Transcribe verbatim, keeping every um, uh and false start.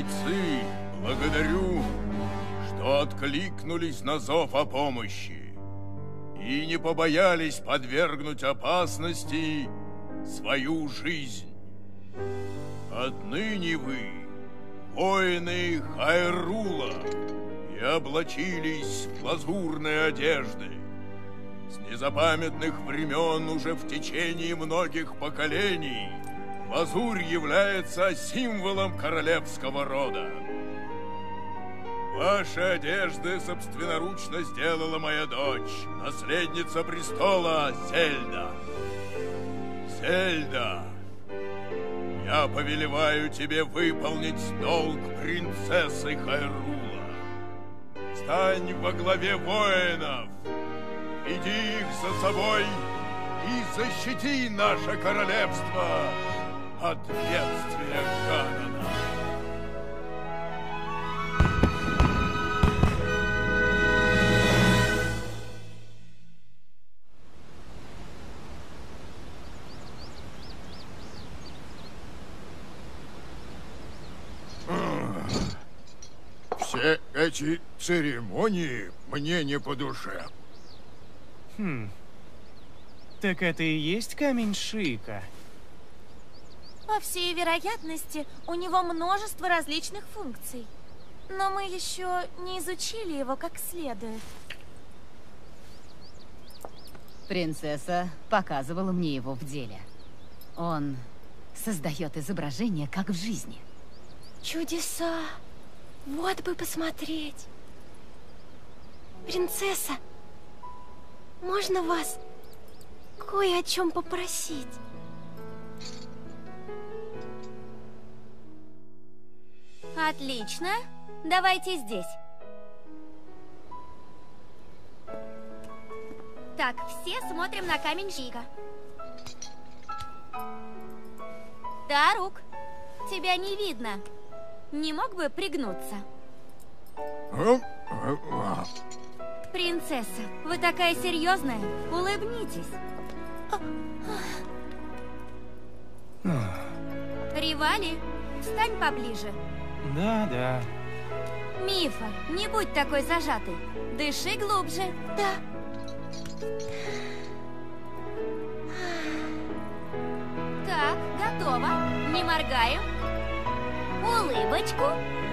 бойцы, благодарю, что откликнулись на зов о помощи и не побоялись подвергнуть опасности свою жизнь. Отныне вы воины Хайрула и облачились в лазурные одежды. С незапамятных времен уже в течение многих поколений лазурь является символом королевского рода. Ваши одежды собственноручно сделала моя дочь, наследница престола Зельда. Зельда, я повелеваю тебе выполнить долг принцессы Хайрула. Стань во главе воинов, веди их за собой и защити наше королевство от бедствия Ганана. Все эти церемонии мне не по душе. Хм. Так это и есть камень Шика? По всей вероятности, у него множество различных функций. Но мы еще не изучили его как следует. Принцесса показывала мне его в деле. Он создает изображение, как в жизни. Чудеса! Вот бы посмотреть. Принцесса, можно вас кое о чем попросить? Отлично. Давайте здесь. Так, все смотрим на камень Шика. Тарук, тебя не видно. Не мог бы пригнуться? Принцесса, вы такая серьезная. Улыбнитесь. Ривали, встань поближе. Да, да. Мифа, не будь такой зажатый. Дыши глубже. Да. Так, готово. Не моргаем. Улыбочку.